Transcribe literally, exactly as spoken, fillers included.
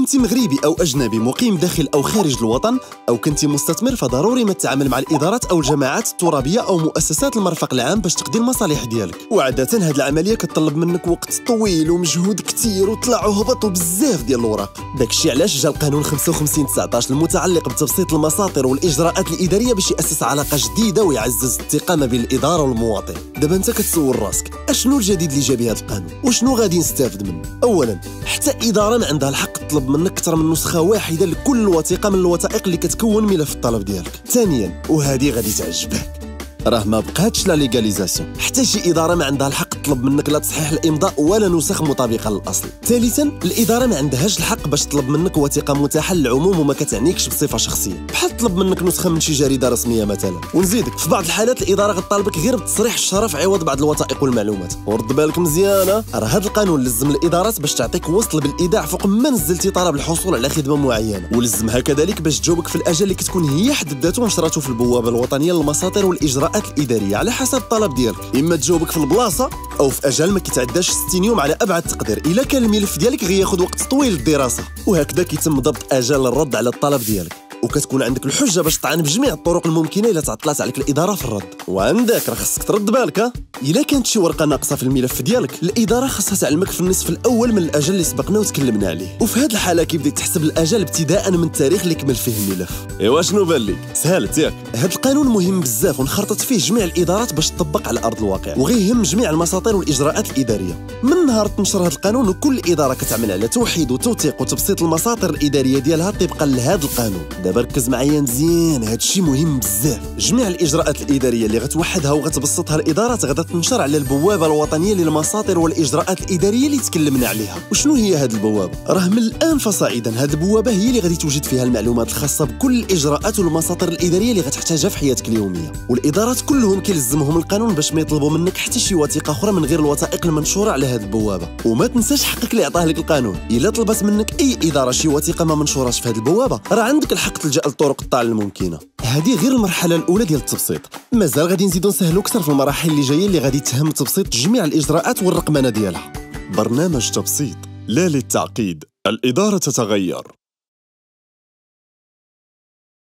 كنتي مغربي أو أجنبي مقيم داخل أو خارج الوطن، أو كنتي مستثمر، فضروري ما تتعامل مع الإدارات أو الجماعات الترابية أو مؤسسات المرفق العام باش تقضي المصالح ديالك. وعادة هاد العملية كتطلب منك وقت طويل ومجهود كتير وطلع وهبط وبزاف ديال الأوراق. داكشي علاش جا القانون خمسة وخمسين تسعطاش المتعلق بتبسيط المساطر والإجراءات الإدارية باش يأسس علاقة جديدة ويعزز الثقة ما بين الإدارة والمواطن. دابا انت كتسول راسك اشنو الجديد اللي جا به هذا القانون وشنو غادي نستافد منه؟ اولا، حتى اداره ما عندها الحق تطلب منك اكثر من نسخه واحده لكل وثيقه من الوثائق اللي كتكون ملف الطلب ديالك. ثانيا، وهذه غادي تعجبك، راه ما بقاتش لا ليغاليزاسيون، حتى شي اداره ما عندها الحق تطلب منك لا تصحيح الامضاء ولا نسخ مطابقه للاصل. ثالثا، الاداره ما عندهاش الحق باش تطلب منك وثيقه متاحه للعموم وما كتعنيكش بصفه شخصيه، بحال تطلب منك نسخه من شي جريده رسميه مثلا. ونزيدك، في بعض الحالات الاداره غتطالبك غير بتصريح الشرف عوض بعض الوثائق والمعلومات. ورد بالك مزيانه، راه هذا القانون لزم الادارات باش تعطيك وصل بالايداع فوق ما نزلتي طلب الحصول على خدمه معينه، ولزمها كذلك باش تجاوبك في الاجل اللي كتكون هي حددته ونشرته في البوابه الوطنيه للمساطر والاجراءات الاداريه على حسب الطلب ديالك. اما تجاوبك في البلاصه او في اجل ما كيتعداش ستين يوم على ابعد تقدير الا كان الملف ديالك غياخذ وقت طويل الدراسه. وهكذا كيتم ضبط اجل الرد على الطلب ديالك، وكتكون عندك الحجه باش تطعن بجميع الطرق الممكنه الا تعطلات عليك الاداره في الرد. وعندك راه خصك ترد بالك، الا كانت شي ورقه ناقصه في الملف ديالك الاداره خصها تعلمك في النصف الاول من الاجل اللي سبقنا وتكلمنا عليه، وفي هذه الحاله كيبدا تحسب الاجل ابتداء من التاريخ اللي كمل فيه الملف. ايوا شنو بان لك؟ سهلت ياك؟ هذا القانون مهم بزاف ونخرطت فيه جميع الادارات باش تطبق على ارض الواقع، وغيهم جميع المساطر والاجراءات الاداريه. من نهار تنشر هذا القانون وكل اداره كتعمل على توحيد وتوثيق وتبسيط المساطر الاداريه ديالها طبقا لهذا القانون. دابا ركز معايا مزيان، هذا الشيء مهم بزاف. جميع الاجراءات الاداريه اللي غتوحدها وغتبسطها الادارات غادا تنشر على البوابه الوطنيه للمساطر والاجراءات الاداريه اللي تكلمنا عليها. وشنو هي هذه البوابه؟ راه من الان فصاعدا هذه البوابه هي اللي غادي توجد فيها المعلومات الخاصه بكل الاجراءات والمساطر الاداريه اللي غتحتاجها في حياتك اليوميه. والادارات كلهم كيلزمهم القانون باش ما يطلبوا منك حتى شي وثيقه اخرى من غير الوثائق المنشوره على هذه البوابه. وما تنساش حقك اللي عطاه لك القانون، الا طلبت منك اي اداره شي وثيقه ما منشوراش في هذه البوابه راه عندك الحق تلجا لطرق الطعن الممكنه. هذه غير المرحله الاولى ديال التبسيط، مازال غادي نزيدو نسهلو اكثر في المراحل اللي جايه اللي غادي تهم تبسيط جميع الاجراءات والرقمنه ديالها. برنامج تبسيط لا للتعقيد، الاداره تتغير.